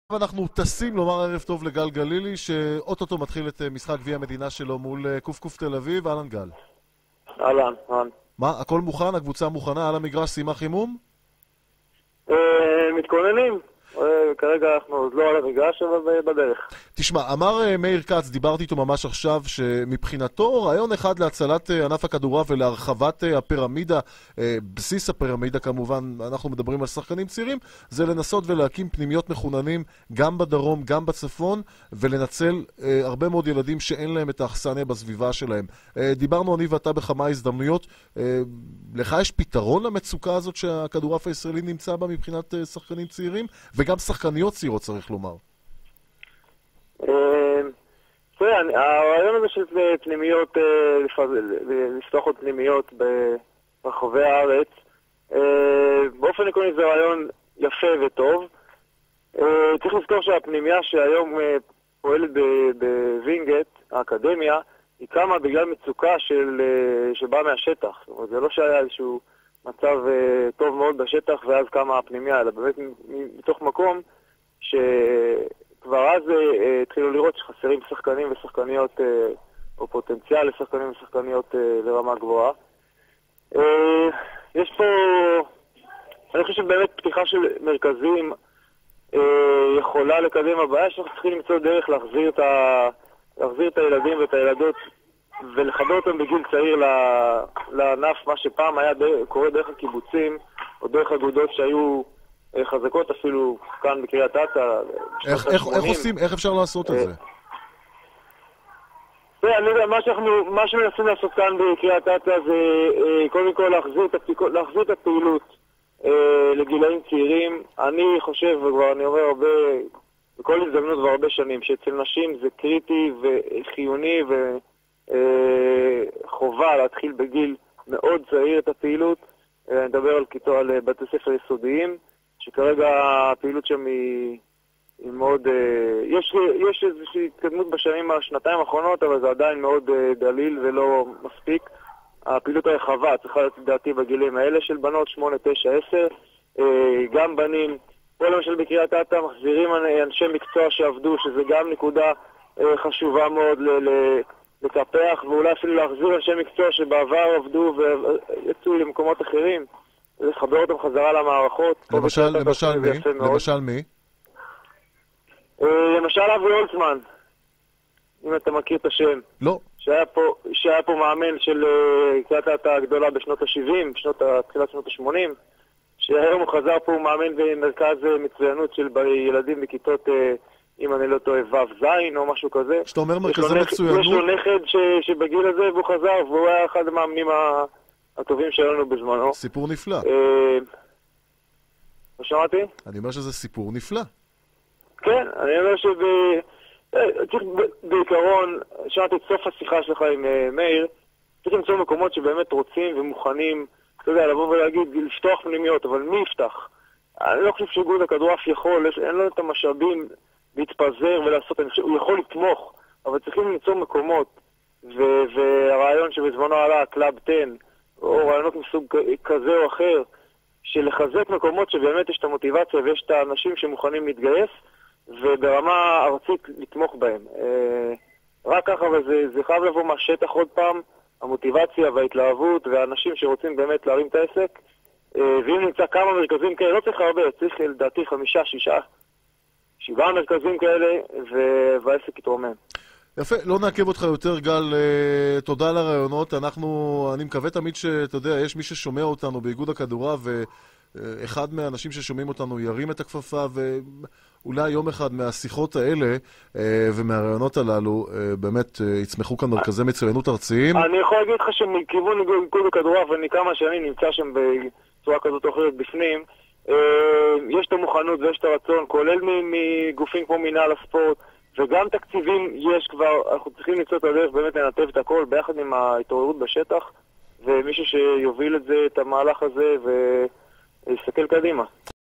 אנחנו טסים לומר ערב טוב לגל גלילי, שאוטוטו מתחיל את משחק גביע המדינה שלו מול קוף תל אביב. אהלן גל. אהלן. מה, הכל מוכן? הקבוצה מוכנה? על המגרש סיימה חימום? מתכוננים. כרגע אנחנו עוד לא על המגרש, אבל בדרך. תשמע, אמר מאיר כץ, דיברתי איתו ממש עכשיו, שמבחינתו רעיון אחד להצלת ענף הכדורעף ולהרחבת הפירמידה, בסיס הפירמידה כמובן, אנחנו מדברים על שחקנים צעירים, זה לנסות ולהקים פנימיות מחוננים גם בדרום, גם בצפון, ולנצל הרבה מאוד ילדים שאין להם את האכסניה בסביבה שלהם. דיברנו אני ואתה בכמה הזדמנויות, לך יש פתרון למצוקה הזאת שהכדורעף הישראלי נמצא בה מבחינת שחקנים צעירים, וגם שחקניות צעירות צריך לומר. הרעיון הזה של פנימיות, לפתוח עוד פנימיות ברחבי הארץ, באופן עקרוני זה רעיון יפה וטוב. צריך לזכור שהפנימיה שהיום פועלת בווינגייט, האקדמיה, היא קמה בגלל מצוקה שבאה מהשטח. זאת אומרת, זה לא שהיה איזשהו מצב טוב מאוד בשטח ואז קמה הפנימיה, אלא באמת מתוך מקום שכבר אז התחילו לראות שחסרים שחקנים ושחקניות, או פוטנציאל לשחקנים ושחקניות לרמה גבוהה. יש פה, אני חושב שבאמת פתיחה של מרכזים יכולה לקדם הבעיה, שאנחנו צריכים למצוא דרך להחזיר את הילדים ואת הילדות ולחבר אותם בגיל צעיר לענף, מה שפעם היה קורה דרך הקיבוצים או דרך אגודות שהיו חזקות אפילו כאן בקריית אתא. איך אפשר לעשות את זה? אני יודע, מה שמנסים לעשות כאן בקריית אתא זה קודם כל להחזיר את הפעילות לגילאים צעירים. אני חושב, וכבר אני אומר הרבה, בכל הזדמנות והרבה שנים, שאצל נשים זה קריטי וחיוני וחובה להתחיל בגיל מאוד צעיר את הפעילות. אני מדבר על בתי ספר יסודיים, שכרגע הפעילות שם היא מאוד... יש איזושהי התקדמות השנתיים האחרונות, אבל זה עדיין מאוד דליל ולא מספיק. הפעילות הרחבה צריכה להיות דעתי בגילים האלה של בנות 8, 9, 10, גם בנים. פה למשל בקריית אתא מחזירים אנשי מקצוע שעבדו, שזה גם נקודה חשובה מאוד לקפח, ואולי אפילו להחזיר אנשי מקצוע שבעבר עבדו ויצאו למקומות אחרים, לחבר אותם חזרה למערכות. למשל מי? למשל אבי הולצמן, אם אתה מכיר את השם. לא. שהיה פה מאמן של קריית אתא הגדולה בשנות ה-70, תחילת שנות ה-80, שהיום הוא חזר פה, הוא מאמן במרכז מצוינות של ילדים בכיתות, אם אני לא טועה, ו' זין או משהו כזה. שאתה אומר מרכזי מצוינות? יש לו נכד שבגיל הזה והוא חזר, והוא היה אחד המאמנים הטובים שלנו בזמנו. סיפור נפלא. לא שמעתי? אני אומר שזה סיפור נפלא. כן, אני אומר צריך בעיקרון, שמעתי את סוף השיחה שלך עם מאיר, צריך למצוא מקומות שבאמת רוצים ומוכנים, אתה יודע, לבוא ולהגיד, לפתוח פנימיות, אבל מי יפתח? אני לא חושב שאיגוד הכדורעף יכול, אין לו את המשאבים להתפזר ולעשות, הוא יכול לתמוך, אבל צריכים למצוא מקומות, והרעיון שבזמנו עלה, קלאב 10, או רעיונות מסוג כזה או אחר, שלחזק מקומות שבאמת יש את המוטיבציה ויש את האנשים שמוכנים להתגייס, וברמה ארצית לתמוך בהם. רק ככה, וזה חייב לבוא מהשטח עוד פעם, המוטיבציה וההתלהבות, והאנשים שרוצים באמת להרים את העסק. ואם נמצא כמה מרכזים כאלה, לא צריך הרבה, צריך לדעתי 5, 6, 7 מרכזים כאלה, והעסק יתרומם. יפה, לא נעכב אותך יותר גל, תודה על הרעיונות. אני מקווה תמיד שאתה יודע, יש מי ששומע אותנו באיגוד הכדורעף, ואחד מהאנשים ששומעים אותנו ירים את הכפפה, ואולי יום אחד מהשיחות האלה ומהרעיונות הללו באמת יצמחו כאן מרכזי מצוינות ארציים. אני יכול להגיד לך שמכיוון איגוד הכדורעף, ואני כמה שנים נמצא שם בצורה כזאת או אחרת בפנים, יש את המוכנות ויש את הרצון, כולל מגופים כמו מינהל הספורט, וגם תקציבים יש כבר. אנחנו צריכים למצוא את הדרך באמת לנתב את הכל ביחד עם ההתעוררות בשטח, ומישהו שיוביל את המהלך הזה ויסתכל קדימה.